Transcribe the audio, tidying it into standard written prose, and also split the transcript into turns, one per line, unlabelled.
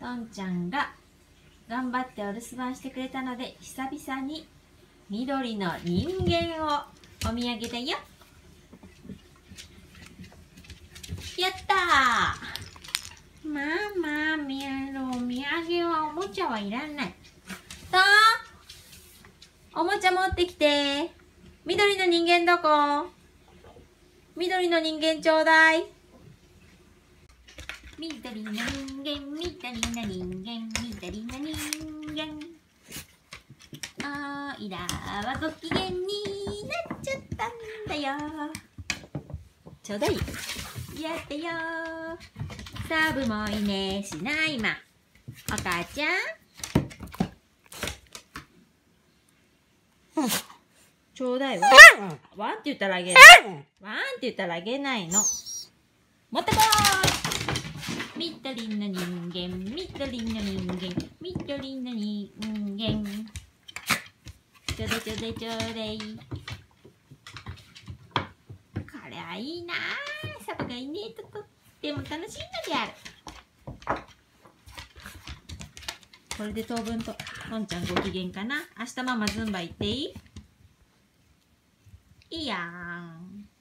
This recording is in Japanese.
とんちゃんが頑張ってお留守番してくれたので、久々に緑の人間をお土産だよ。やったー。まあまあ、お土産はおもちゃはいらない。おもちゃ持ってきて。緑の人間どこ？緑の人間ちょうだい。緑の人間、緑の人間、緑の人間。おいらはご機嫌になっちゃったんだよ。ちょうだい。やったよ。サブもいねしないま。お母ちゃん。ちょうだいわ。ワンって言ったらあげない。ワンって言ったらあげないの。持ってこーい。緑の人間、緑の人間、緑の人間。ちょうだいちょうだいちょうだい。これはいいなー。サブがいねえととっても楽しいのである。これで当分とんちゃんご機嫌かな。明日ママズンバ行っていい？いいやん。